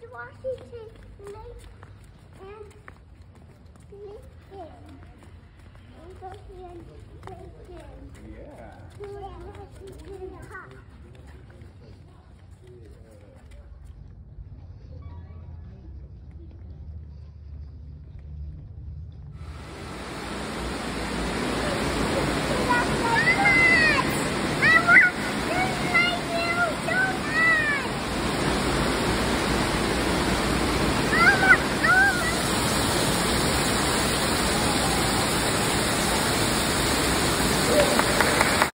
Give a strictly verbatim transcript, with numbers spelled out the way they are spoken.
Washington Lake and Lincoln. And go see Lincoln. Yeah. Washington High.